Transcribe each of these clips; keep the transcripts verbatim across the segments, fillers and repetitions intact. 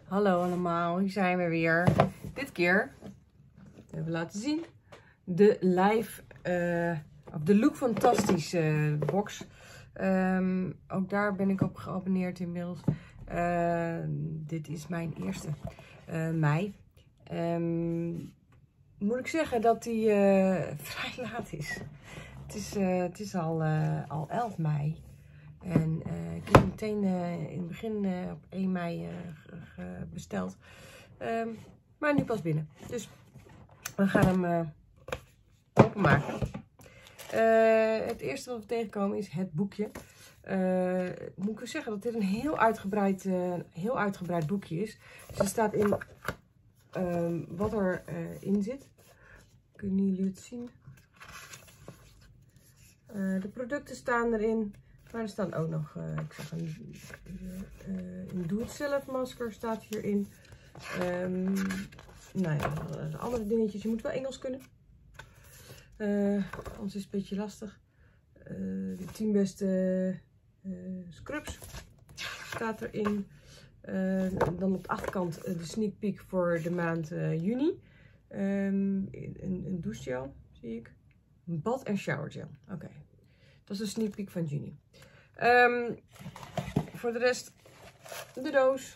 Hallo allemaal, hier zijn we weer. Dit keer hebben we laten zien de live, uh, of de Look Fantastisch uh, box. Um, ook daar ben ik op geabonneerd inmiddels. Uh, dit is mijn eerste uh, mei. Um, moet ik zeggen dat die uh, vrij laat is. Het is, uh, het is al, uh, al elf mei. En uh, ik heb hem meteen uh, in het begin uh, op één mei uh, besteld. Um, maar nu pas binnen. Dus we gaan hem uh, openmaken. Uh, het eerste wat we tegenkomen is het boekje. Uh, moet ik wel zeggen dat dit een heel uitgebreid, uh, heel uitgebreid boekje is. Dus er staat in uh, wat er uh, in zit. Kunnen jullie het zien? Uh, de producten staan erin. Maar er staan ook nog, uh, ik zag een, uh, een doe-het-zelf masker staat hierin. Um, nou ja, andere dingetjes. Je moet wel Engels kunnen. Uh, anders is het een beetje lastig. Uh, de tien beste uh, scrubs staat erin. Uh, dan op de achterkant uh, de sneak peek voor de maand uh, juni. Um, een, een douchegel, zie ik. Een bad- en showergel. Oké. Okay. Dat is de sneak peek van juni. Um, voor de rest de doos.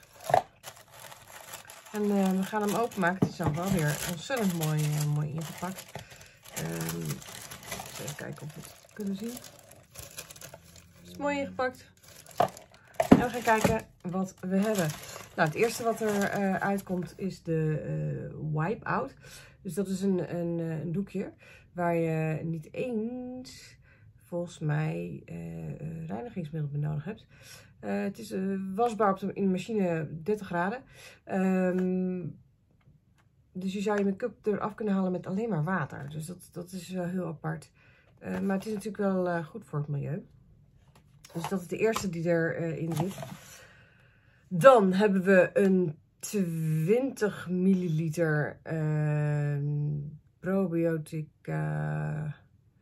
En uh, we gaan hem openmaken. Het is dan wel weer ontzettend mooi, uh, mooi ingepakt. Um, even kijken of we het kunnen zien. Het is mooi ingepakt. En we gaan kijken wat we hebben. Nou, het eerste wat er uh, uitkomt is de uh, Wipe-Out. Dus dat is een, een, een doekje waar je niet eens volgens mij uh, reinigingsmiddel bij nodig hebt. Uh, het is uh, wasbaar op de, in de machine dertig graden. Um, dus je zou je make-up eraf kunnen halen met alleen maar water. Dus dat, dat is wel heel apart. Uh, maar het is natuurlijk wel uh, goed voor het milieu. Dus dat is de eerste die erin uh, zit. Dan hebben we een twintig milliliter uh, probiotica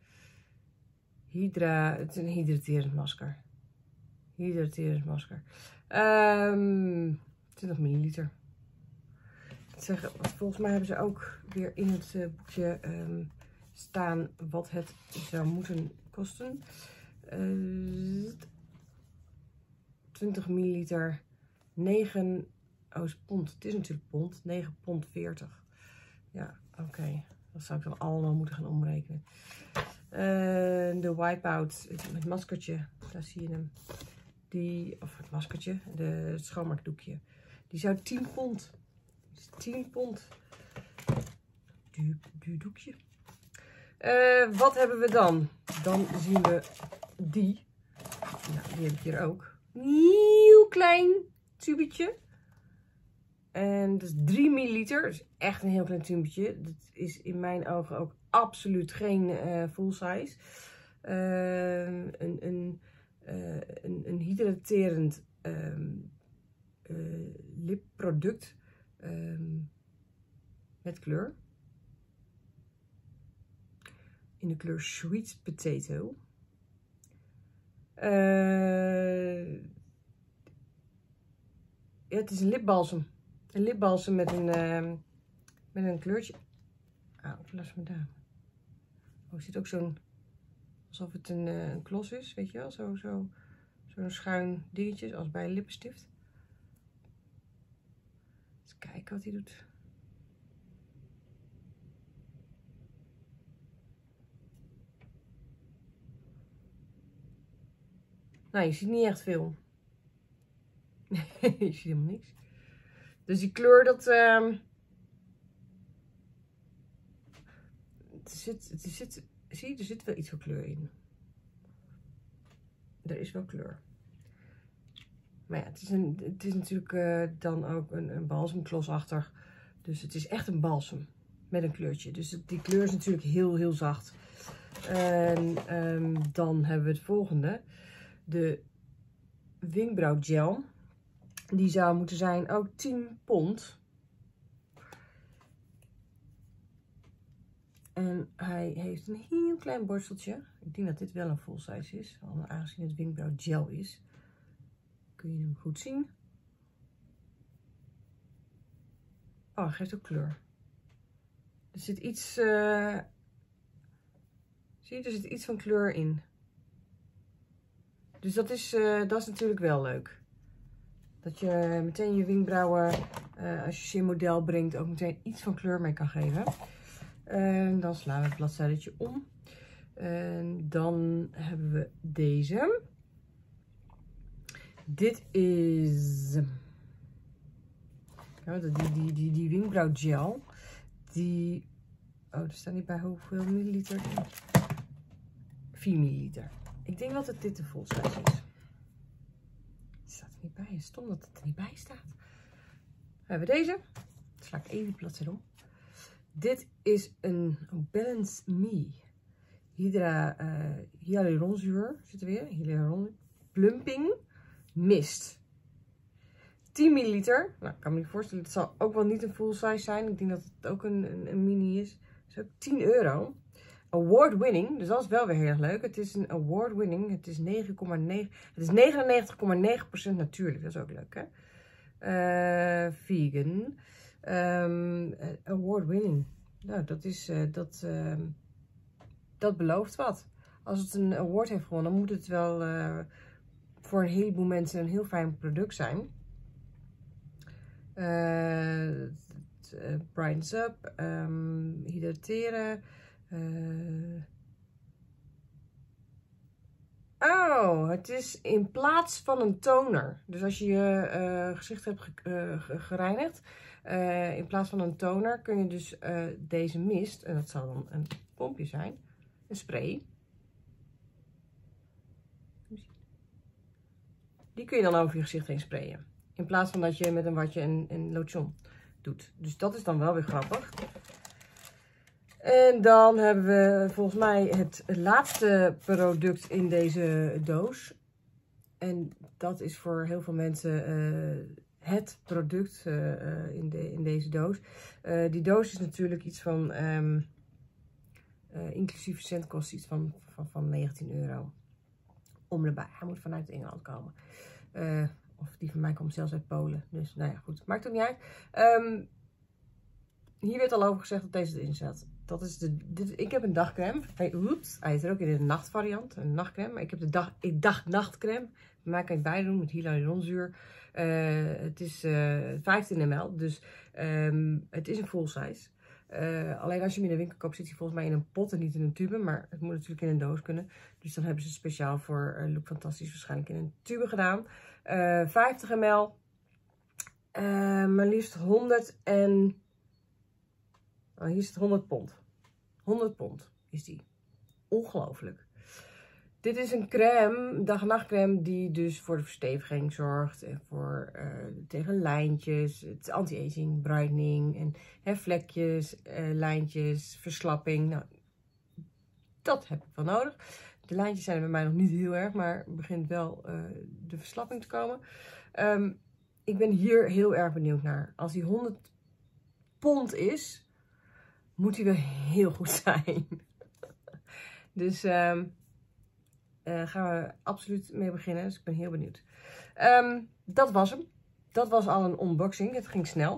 hydra. Het is een hydraterend masker. Hydraterend masker. Um, twintig milliliter. Zeggen, volgens mij hebben ze ook weer in het uh, boekje um, staan wat het zou moeten kosten. Uh, twintig milliliter. negen oh, is pond. Het is natuurlijk pond. negen pond veertig. Ja, oké. Okay. Dat zou ik dan allemaal moeten gaan omrekenen. Uh, de Wipe-Out. Het maskertje. Daar zie je hem. Die, of het maskertje. De, het schoonmaakdoekje. Die zou tien pond. Dus tien pond. Du, du doekje. Uh, wat hebben we dan? Dan zien we die. Nou, die heb ik hier ook. Heel klein tubetje. En dat is drie milliliter. Dat is echt een heel klein tubetje. Dat is in mijn ogen ook absoluut geen uh, full size. Uh, een, een, uh, een, een hydraterend um, uh, lipproduct. Um, met kleur. In de kleur Sweet Potato. Uh, ja, het is een lipbalsem. Een lipbalsem met een, uh, met een kleurtje. Ah, laat me daar. Oh, er zit ook zo'n, alsof het een, uh, een klos is, weet je wel? Zo, zo, zo'n schuin dingetje, als bij een lippenstift. Eens kijken wat hij doet. Nou, je ziet niet echt veel. Je ziet helemaal niks. Dus die kleur, dat... Uh, er zit, er zit, zie je, er zit wel iets van kleur in. Er is wel kleur. Maar ja, het is, een, het is natuurlijk uh, dan ook een, een balsemklosachtig. Dus het is echt een balsem met een kleurtje. Dus het, die kleur is natuurlijk heel, heel zacht. En um, dan hebben we het volgende. De wenkbrauwgel. Die zou moeten zijn ook tien pond. En hij heeft een heel klein borsteltje. Ik denk dat dit wel een full size is. Aangezien het wenkbrauwgel is. Kun je hem goed zien. Oh, het geeft ook kleur. Er zit iets... Uh... Zie je, er zit iets van kleur in. Dus dat is, uh, dat is natuurlijk wel leuk. Dat je meteen je wenkbrauwen, uh, als je ze in model brengt, ook meteen iets van kleur mee kan geven. En dan slaan we het bladzijde om. En dan hebben we deze. Dit is... Ja, die, die, die, die wenkbrauwgel. Die... Oh, er staat niet bij hoeveel milliliter. vier milliliter. Ik denk dat het dit de full size is. Het staat er niet bij. Het is stom dat het er niet bij staat. We hebben deze. Dan sla ik even de bladzijde om. Dit is een Balance Me. Hydra uh, hyaluronzuur. Zit er weer. Hyaluron. Plumping Mist. tien milliliter. Nou, ik kan me niet voorstellen. Het zal ook wel niet een full size zijn. Ik denk dat het ook een, een, een mini is. Het is ook tien euro. Award winning. Dus dat is wel weer heel erg leuk. Het is een award winning. Het is negen komma negen. Het is negenennegentig komma negen procent natuurlijk. Dat is ook leuk, hè? Uh, vegan. Um, award winning. Nou, dat is... Uh, dat, uh, dat belooft wat. Als het een award heeft gewonnen, dan moet het wel uh, voor een heleboel mensen een heel fijn product zijn. Uh, het, uh, brightens up. Um, hydrateren. Uh... Oh, het is in plaats van een toner. Dus als je je uh, gezicht hebt ge uh, gereinigd, uh, in plaats van een toner kun je dus uh, deze mist, en dat zal dan een pompje zijn, een spray. Die kun je dan over je gezicht heen sprayen. In plaats van dat je met een watje en een lotion doet. Dus dat is dan wel weer grappig. En dan hebben we volgens mij het laatste product in deze doos. En dat is voor heel veel mensen uh, het product uh, in, de, in deze doos. Uh, die doos is natuurlijk iets van, um, uh, inclusief centkosten, iets van, van, van negentien euro. Om erbij. Hij moet vanuit Engeland komen. Uh, of die van mij komt zelfs uit Polen. Dus nou ja, goed. Maakt ook niet uit. Um, hier werd al over gezegd dat deze erin zat. Dat is de, dit, ik heb een dagcreme. Hey, oeps, hij is er ook in de nachtvariant. Een nachtcreme. Maar ik heb de dag, ik dacht nachtcreme. Bij mij kan je het bij doen met hyaluronzuur. Uh, het is uh, vijftien milliliter. Dus um, het is een full size. Uh, alleen als je hem in de winkel koopt zit hij volgens mij in een pot en niet in een tube. Maar het moet natuurlijk in een doos kunnen. Dus dan hebben ze speciaal voor uh, Look Fantastisch waarschijnlijk in een tube gedaan. Uh, vijftig milliliter. Uh, maar liefst honderd en... Oh, hier zit honderd pond. honderd pond is die. Ongelooflijk. Dit is een crème, dag- en nachtcrème, die dus voor de versteviging zorgt. En voor, uh, tegen lijntjes, het is anti-aging, brightening en hè, vlekjes, uh, lijntjes, verslapping. Nou, dat heb ik wel nodig. De lijntjes zijn er bij mij nog niet heel erg, maar begint wel uh, de verslapping te komen. Um, ik ben hier heel erg benieuwd naar. Als die honderd pond is, moet die wel heel goed zijn. Dus um, uh, gaan we absoluut mee beginnen. Dus ik ben heel benieuwd. Um, dat was hem. Dat was al een unboxing. Het ging snel.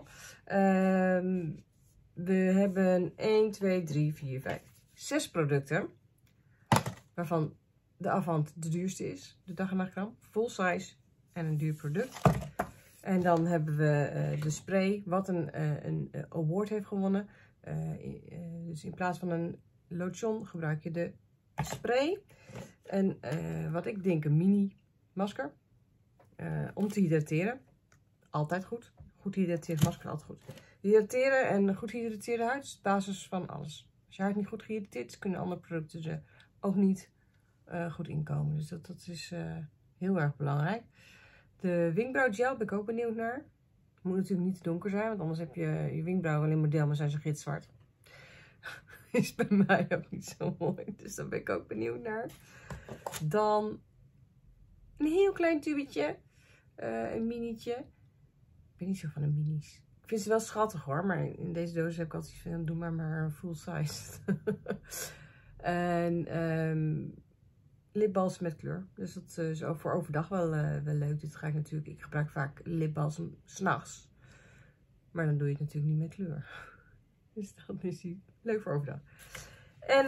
Um, we hebben één, twee, drie, vier, vijf, zes producten. Waarvan de Avant de duurste is. De dag en nachtcrème. Full size en een duur product. En dan hebben we uh, de spray. Wat een, uh, een uh, award heeft gewonnen. Uh, uh, dus in plaats van een lotion gebruik je de spray. En uh, wat ik denk een mini masker. Uh, om te hydrateren. Altijd goed. Goed hydrateerd masker, altijd goed. Hydrateren en goed hydrateerde huid is de basis van alles. Als je huid niet goed gehydrateerd is, kunnen andere producten er ook niet uh, goed inkomen. Dus dat, dat is uh, heel erg belangrijk. De wenkbrauwgel ben ik ook benieuwd naar. Het moet natuurlijk niet te donker zijn, want anders heb je je wenkbrauwen alleen model, maar zijn ze gitzwart. Is bij mij ook niet zo mooi, dus daar ben ik ook benieuwd naar. Dan een heel klein tubetje, uh, een minietje. Ik ben niet zo van de minis. Ik vind ze wel schattig hoor, maar in deze doos heb ik altijd van, doe maar maar een full size. En um, lipbalsem met kleur. Dus dat is ook voor overdag wel, uh, wel leuk. Dit ga ik natuurlijk, ik gebruik vaak lipbalsem 's nachts. Maar dan doe je het natuurlijk niet met kleur. Dus dan is hij leuk voor overdag. En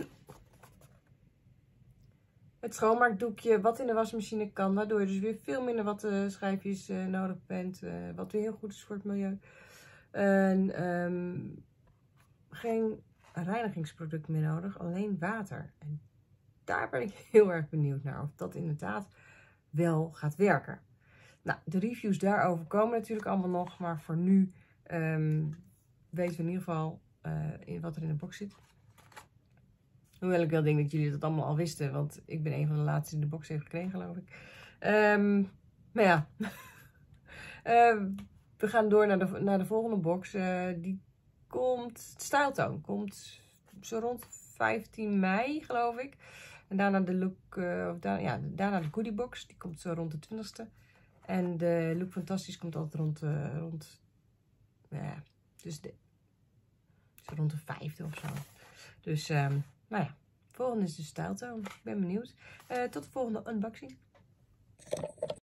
het schoonmaakdoekje wat in de wasmachine kan. Waardoor je dus weer veel minder wattenschijfjes uh, nodig bent. Uh, wat weer heel goed is voor het milieu. En um, geen reinigingsproduct meer nodig. Alleen water. En daar ben ik heel erg benieuwd naar. Of dat inderdaad wel gaat werken. Nou, de reviews daarover komen natuurlijk allemaal nog. Maar voor nu um, weten we in ieder geval uh, wat er in de box zit. Hoewel ik wel denk dat jullie dat allemaal al wisten. Want ik ben een van de laatste die de box heeft gekregen, geloof ik. Um, maar ja. uh, we gaan door naar de, naar de volgende box. Uh, die komt... Styletone komt zo rond vijftien mei, geloof ik. En daarna de Look... Uh, of da ja, daarna de Goodie Box. Die komt zo rond de twintigste. En de Look Fantastisch komt altijd rond... Uh, rond ja, dus de, zo rond de vijfde of zo. Dus... Um, Nou ja, volgende is de Styletone. Ik ben benieuwd. Uh, tot de volgende unboxing.